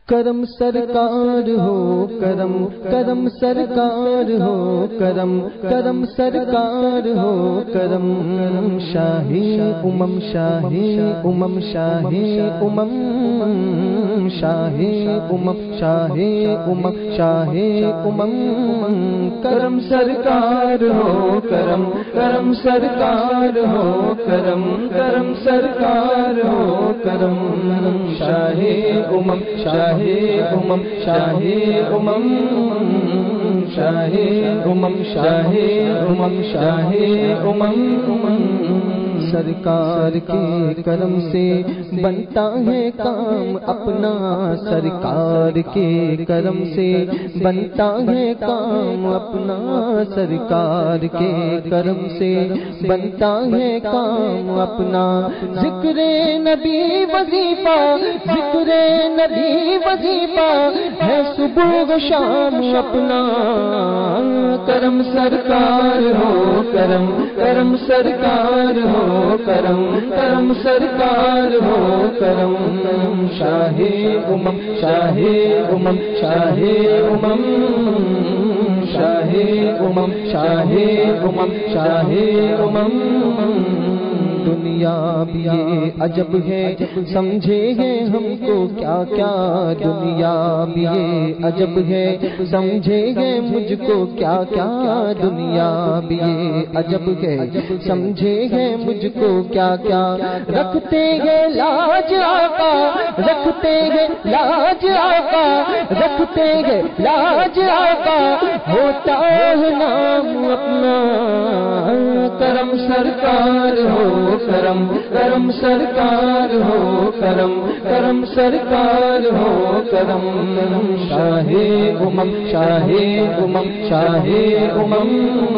کرم سرکار ہو کرم کرم سرکار ہو کرم کرم سرکار ہو کرم شاہی امم شاہی امم شاہی امم شاہی امم شاہی امم شاہی امم کرم سرکار ہو کرم کرم سرکار ہو کرم کرم سرکار ہو کرم شاہی امم شاہی امم شاہی امم شاہی امم شاہی امم شاہی امم سرکار کے کرم سے بنتا ہے کام اپنا سرکار کے کرم سے بنتا ہے کام اپنا سرکار کے کرم سے بنتا ہے کام اپنا ذکر نبی وظیفہ ذکر نبی وظیفہ ہے صبح و شام اپنا کرم سرکار ہو کرم کرم سرکار ہو کرم کرم سرکار ہو کرم شاہی امم شاہی امم شاہی امم شاہی امم شاہی امم شاہی امم دنیا بھی یہ عجب ہے سمجھے ہیں ہم کو کیا کیا دنیا بھی یہ عجب ہے سمجھے ہیں مجھ کو کیا کیا دنیا بھی یہ عجب ہے سمجھے ہیں مجھ کو کیا کیا رکھتے ہیں لاج آقا رکھتے ہیں لاج آقا رکھتے ہیں لاج آقا ہوتا ہے نام اپنا کرم سرکار ہو کرم کرم سرکار ہو کرم کرم سرکار ہو کرم شاہی امم شاہی امم شاہی امم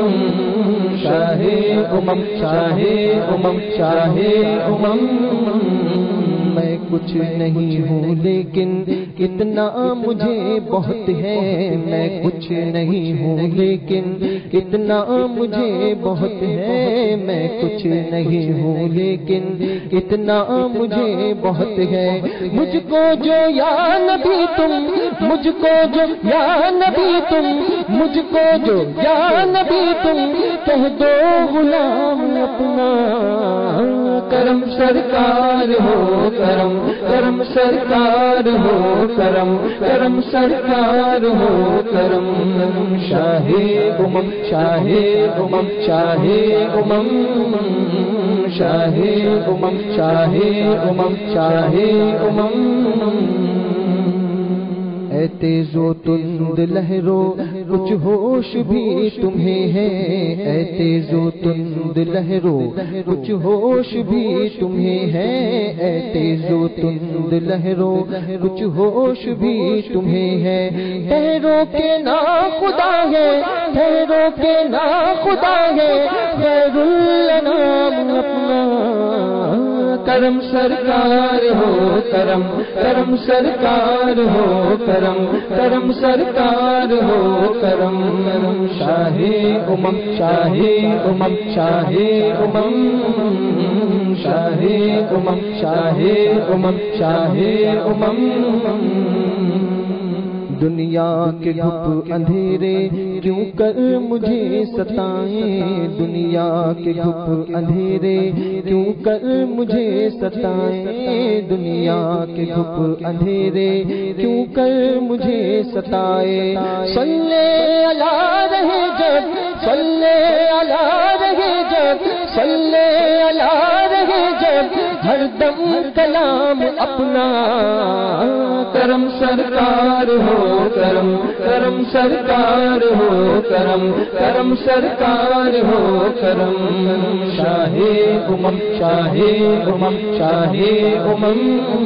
شاہی امم شاہی امم شاہی امم میں کچھ نہیں ہوں لیکن اتنا مجھے بہت ہے میں کچھ نہیں ہوں لیکن اتنا مجھے بہت ہے میں کچھ نہیں ہوں لیکن اتنا مجھے بہت ہے مجھ کو جو یا نبی تم مجھ کو جو یا نبی تم مجھ کو جو یا نبی تم کہہ دو غلام اپنا کرم سرکار ہو کرم کرم سرکار ہو کرم کرم سرکار ہو کرم شاہی امم شاہی امم شاہی امم شاہی امم شاہی امم شاہی امم اے تیز و تند لہرو کچھ ہوش بھی تمہیں ہے اے تیز و تند لہرو کچھ ہوش بھی تمہیں ہے اے تیز و تند لہرو کچھ ہوش بھی تمہیں ہے ٹھہرو کے نا خدا ہے ٹھہرو کے نا خدا ہے خیر الانام اپنا کرم سرکار ہو کرم کرم سرکار ہو کرم کرم سرکار ہو کرم شاہی امم شاہی امم شاہی امم شاہی امم شاہی امم شاہی امم دنیا کے گھپ اندھیرے کیوں کر مجھے ستائیں دنیا کے گھپ اندھیرے کیوں کر مجھے ستائیں دنیا کے گھپ اندھیرے کیوں کر مجھے ستائے صلی علی رہے جب صلی علی رہے جب صلی علی رہے جب ہر دم کلام اپنا کرم سرکار ہو کرم کرم سرکار ہو کرم کرم سرکار ہو کرم شاہی امم شاہی امم شاہی امم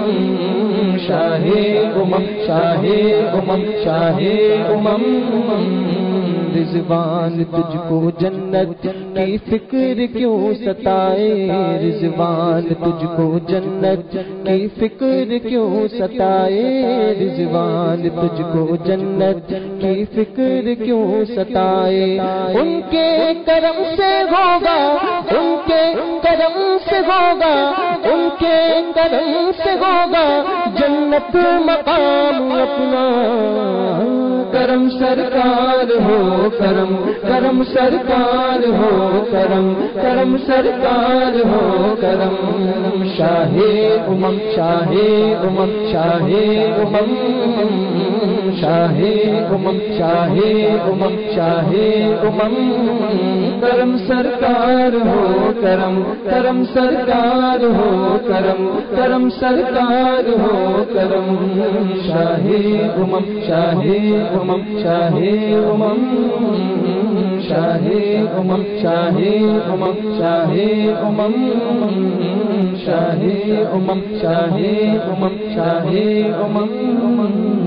شاہی امم شاہی امم شاہی امم رضوان تجھ کو جنت کی فکر کیوں ستائے رضوان تجھ کو جنت کی فکر کیوں ستائے رضوان تجھ کو جنت کی فکر کیوں ستائے، ان کے کرم سے ہوگا، ان کے کرم سے ہوگا، ان کے کرم سے ہوگا جنت مقام اپنا۔ کرم سرکار ہو کرم، کرم سرکار ہو کرم، کرم سرکار ہو کرم۔ شاہ امم، شاہ امم، شاہ امم، شاہ امم، شاہ امم، شاہ امم۔ کرم سرکار ہو کرم، کرم سرکار ہو کرم، کرم سرکار ہو کرم۔ شاہ امم، شاہ امم، شاہ امم، شاہ امم، شاہ امم، شاہ امم، شاہ امم، شاہ امم، شاہ امم۔